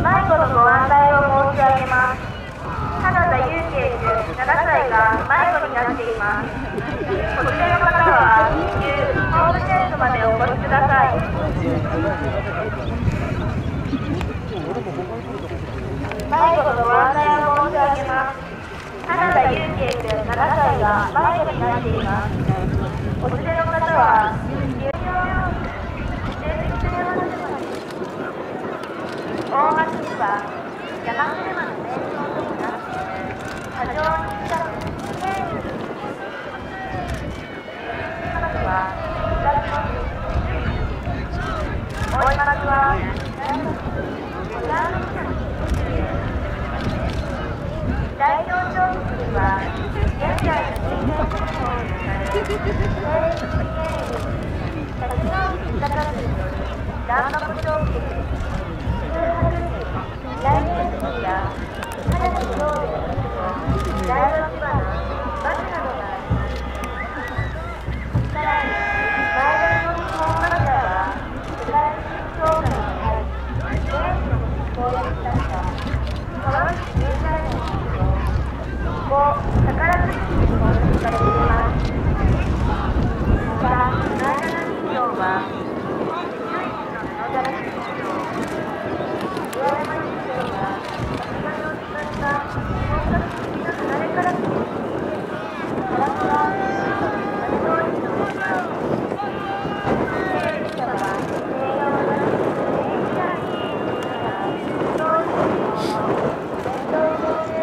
迷子のご案内を申し上げます。花田祐慶君7歳が迷子になっています。こちらの方は至急ホームセンスまでお越しください。迷子のご案内を申し上げます。花田祐慶君7歳が迷子になっています。お連れの方は大町には山車の名称ともなっている過剰に近く平時に彼女は東の大井町は小田の木の代表長局には現在の人間国宝にされる西域芸人滝野内豊による乱幕長期来年時や花火上下の人大の火花バスなどがあります。さらに前田の日本マネーは世界的評価の高い現地の復興やした川口経済の企業ここ宝くじに登録されています。また前田の企業は唯一の布だらけ企業岩山企業が先ほど使った本格的な離れから来ているカラコラー活動費の問題経営者は栄養のない全員や経営者から当時の日本の伝統工芸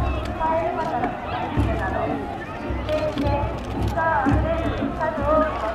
数多くの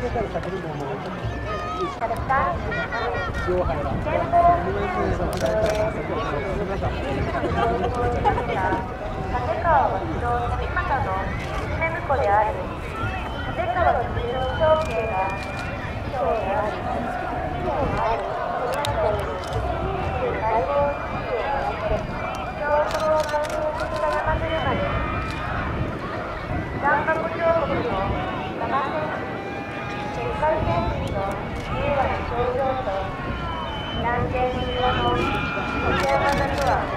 川は城の三方の娘婿である立川の中長兄が師匠であり、師匠のある女の子に大号一時をもらって城北を完成させませるまで南国彫刻の7世紀世界戦士の優雅な表情と南西の庭の立ち上がりとは